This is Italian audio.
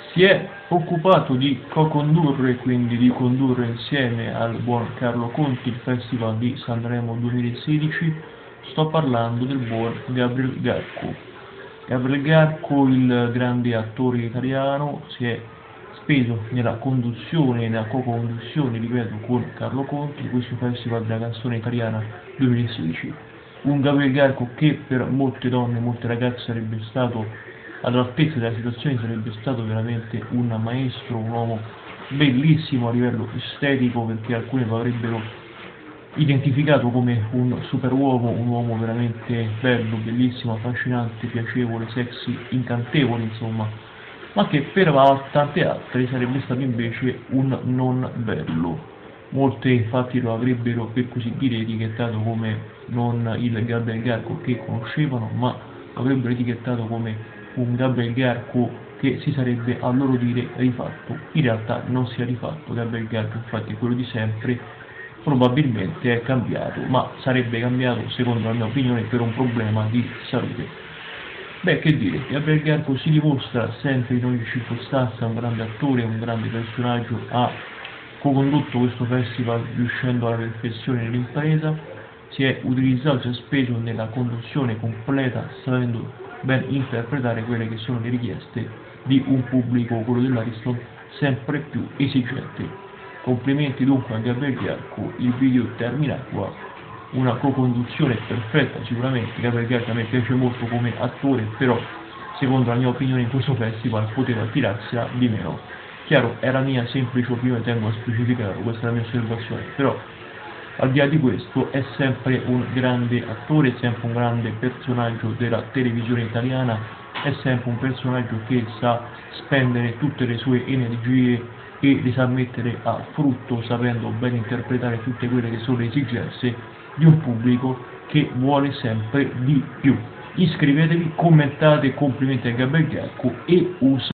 Si è occupato di co-condurre, quindi di condurre insieme al buon Carlo Conti il Festival di Sanremo 2016. Sto parlando del buon Gabriel Garco. Gabriel Garco, il grande attore italiano, si è speso nella conduzione e nella co-conduzione, ripeto, con Carlo Conti di questo Festival della canzone italiana 2016. Un Gabriel Garco che per molte donne, molte ragazze sarebbe stato all'altezza della situazione, sarebbe stato veramente un maestro, un uomo bellissimo a livello estetico, perché alcuni lo avrebbero identificato come un superuomo, un uomo veramente bello, bellissimo, affascinante, piacevole, sexy, incantevole, insomma, ma che per tante altre sarebbe stato invece un non bello. Molte infatti lo avrebbero, per così dire, etichettato come non il Gabriel Garco che conoscevano, ma lo avrebbero etichettato come un Gabriel Garco che si sarebbe a loro dire rifatto. In realtà non si è rifatto, Gabriel Garco infatti è quello di sempre, probabilmente è cambiato, ma sarebbe cambiato secondo la mia opinione per un problema di salute. Beh, che dire, Gabriel Garco si dimostra sempre in ogni circostanza un grande attore, un grande personaggio, ha co-condotto questo festival riuscendo alla perfezione nell'impresa, si è utilizzato, si è speso nella conduzione completa, sapendo ben interpretare quelle che sono le richieste di un pubblico, quello dell'Ariston, sempre più esigente. Complimenti dunque a Gabriel Garco, il video termina qua. Una co-conduzione perfetta sicuramente. Gabriel Garco a me piace molto come attore, però secondo la mia opinione in questo festival poteva tirarsela di meno. Chiaro, è la mia semplice opinione, tengo a specificarlo, questa è la mia osservazione, però al di là di questo è sempre un grande attore, è sempre un grande personaggio della televisione italiana, è sempre un personaggio che sa spendere tutte le sue energie e le sa mettere a frutto, sapendo ben interpretare tutte quelle che sono le esigenze di un pubblico che vuole sempre di più. Iscrivetevi, commentate, complimenti a Gabriel Garco e un